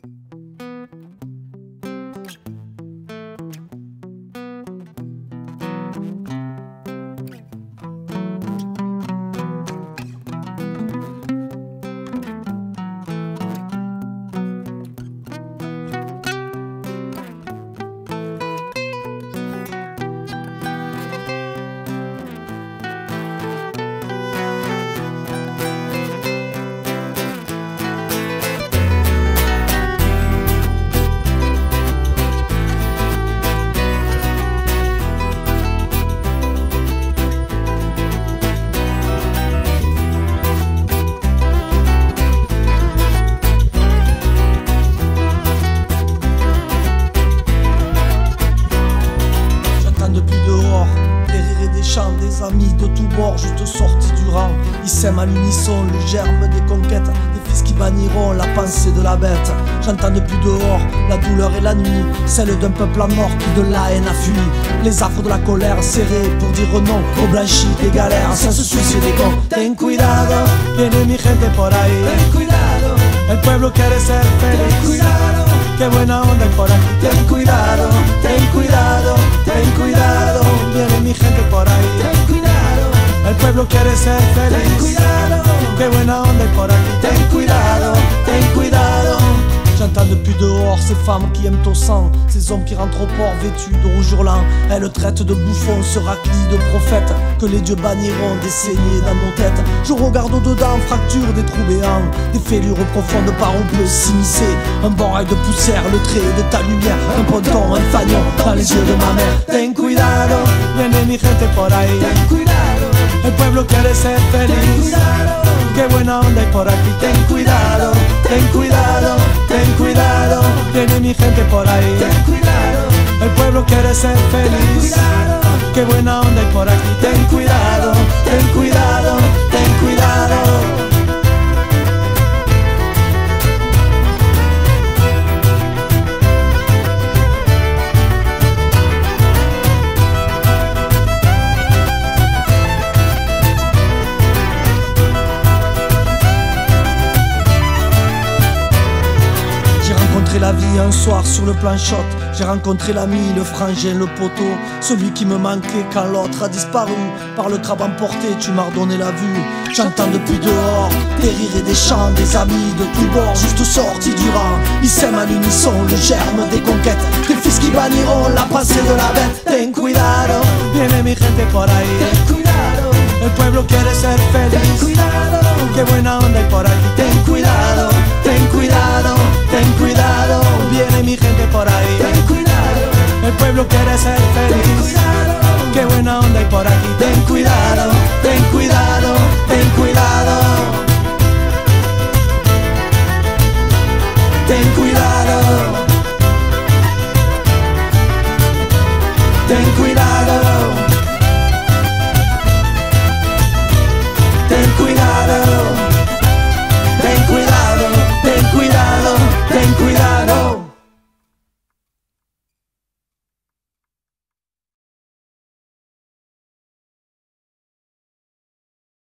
Des amis de tous bords, juste sortis du rang. Ils sèment à l'unisson le germe des conquêtes, des fils qui banniront la pensée de la bête. J'entends depuis dehors la douleur et la nuit, celle d'un peuple à mort qui de la haine a fui. Les affres de la colère serrés pour dire non aux blanchis des galères sans se soucier des cons. Ten cuidado, viene mi gente por ahí. Ten cuidado, el pueblo quiere ser feliz. Ten cuidado, qué buena onda hay por aquí. Ten cuidado, ten cuidado, ten cuidado, viene mi gente por ahí. Ten cuidado, el pueblo quiere ser feliz. Ten cuidado, qué buena onda hay por aquí. Ten cuidado, ten cuidado. J'entends depuis dehors ces femmes qui aiment au sang, ces hommes qui rentrent au port vêtus de rouge hurlant. Elles traitent de bouffons ce raclis de prophètes que les dieux banniront des saignées dans nos têtes. Je regarde au-dedans, fracture des trous béants, des fêlures profondes par où peut s'immiscer un bon rail de poussière, le trait de ta lumière, un ponton, un fanion dans les yeux de ma mère. Ten cuidado, viene mi gente por ahí. Ten cuidado, el pueblo quiere ser feliz. Ten cuidado, qué buena onda hay por aquí. Ten cuidado, ten cuidado, ten cuidado, viene mi gente por ahí. Ten cuidado, el pueblo quiere ser feliz. Ten cuidado, qué buena onda hay por aquí. Ten cuidado, ten cuidado, ten cuidado. J'ai rencontré la vie un soir sur le plan shot. J'ai rencontré l'ami, le frangin, le poteau, celui qui me manquait quand l'autre a disparu. Par le crabe emporté, tu m'as redonné la vue. J'entends depuis dehors des rires et des chants, des amis de tous bords, juste sortis du rang. Ils sèment à l'unisson le germe des conquêtes, des fils qui banniront la pensée de la bête. Ten cuidado, viene mi gente por ahí. Ten cuidado, el pueblo quiere ser feliz. Ten cuidado, qué buena onda hay por aquí. Ten cuidado, ten cuidado, ten cuidado, viene mi gente por ahí. Ten cuidado, el pueblo quiere ser feliz. Ten cuidado, qué buena onda hay por aquí. Ten cuidado, ten cuidado, ten cuidado. Ten cuidado, ten cuidado.